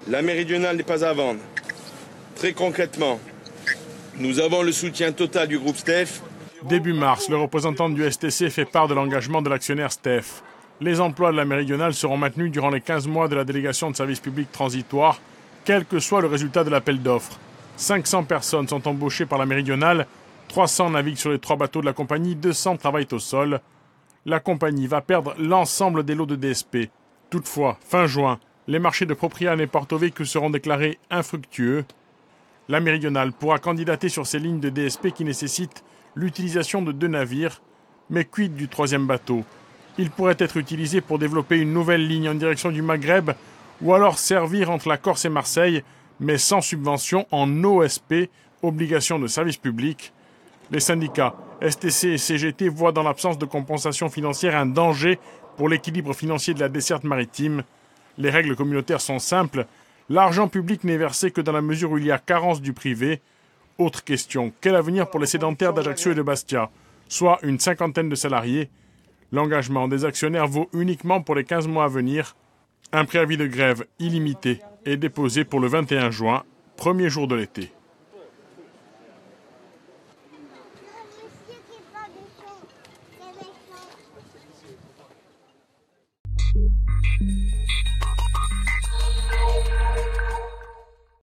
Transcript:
La méridionale n'est pas à vendre. Très concrètement, nous avons le soutien total du groupe STEF. Début mars, le représentant du STC fait part de l'engagement de l'actionnaire STEF. Les emplois de la méridionale seront maintenus durant les 15 mois de la délégation de service public transitoire, quel que soit le résultat de l'appel d'offres. 500 personnes sont embauchées par la méridionale, 300 naviguent sur les 3 bateaux de la compagnie, 200 travaillent au sol. La compagnie va perdre l'ensemble des lots de DSP. Toutefois, fin juin, les marchés de Propriane et Porto Vecchio seront déclarés infructueux. La méridionale pourra candidater sur ces lignes de DSP qui nécessitent l'utilisation de 2 navires, mais quid du 3e bateau? Il pourrait être utilisé pour développer une nouvelle ligne en direction du Maghreb ou alors servir entre la Corse et Marseille, mais sans subvention en OSP, obligation de service public. Les syndicats STC et CGT voient dans l'absence de compensation financière un danger pour l'équilibre financier de la desserte maritime. Les règles communautaires sont simples. L'argent public n'est versé que dans la mesure où il y a carence du privé. Autre question, quel avenir pour les sédentaires d'Ajaccio et de Bastia, soit une 50aine de salariés? L'engagement des actionnaires vaut uniquement pour les 15 mois à venir. Un préavis de grève illimité est déposé pour le 21 juin, premier jour de l'été. Monsieur qui est pas méchant, c'est méchant.